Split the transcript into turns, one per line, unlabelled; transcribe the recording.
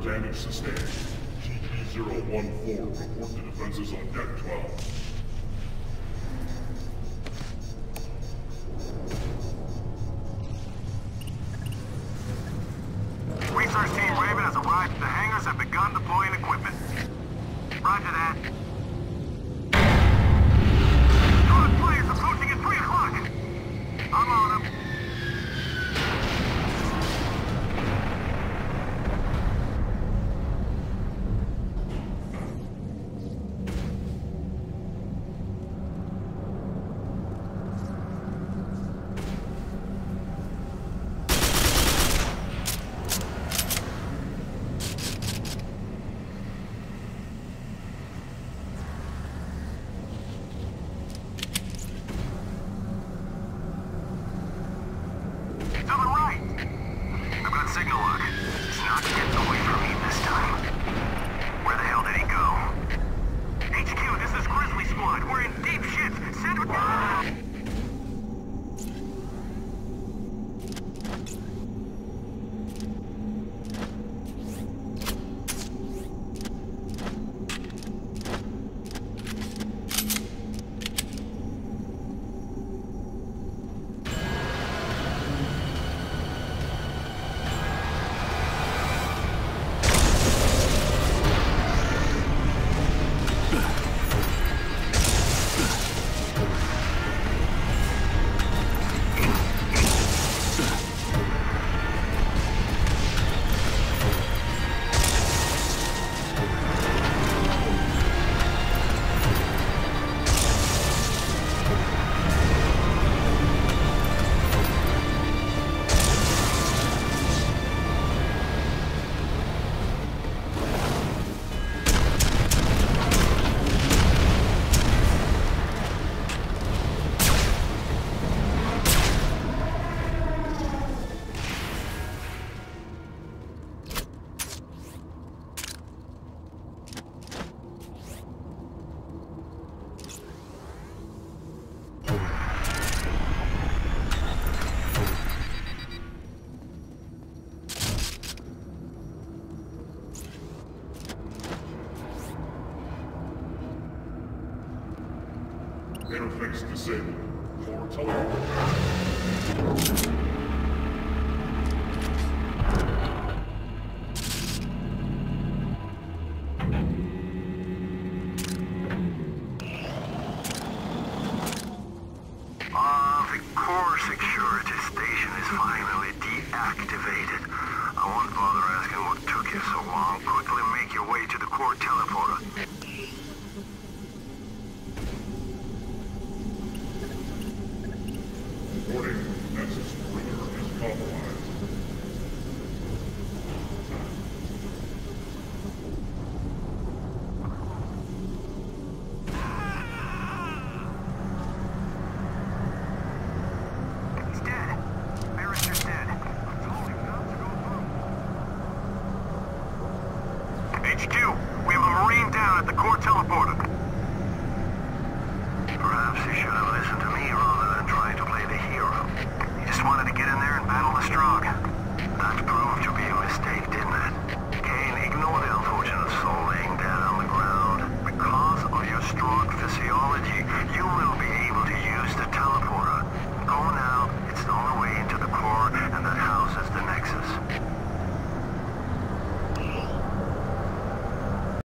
damage sustained. GP-014, report the defenses on Deck 12.
Research Team Raven has arrived at the hangars and begun deploying equipment. Roger that. Squad players approaching at 3 o'clock. I'm on them. To the right! I've got signal lock. It's not getting away from me this time. Where the hell did he go? HQ, this is Grizzly Squad. We're in deep shit. Send it...
Interface disabled. Core teleport.
The core security station is finally deactivated. I won't bother asking what took you so long. Quickly make your way to the core teleporter.
Warning, Nexus perimeter is compromised.
He's dead. Barrister's dead. HQ, we have a Marine down at the core teleporter. Perhaps you should have listened to me rather than trying to play the hero. He just wanted to get in there and battle the Strogg. That proved to be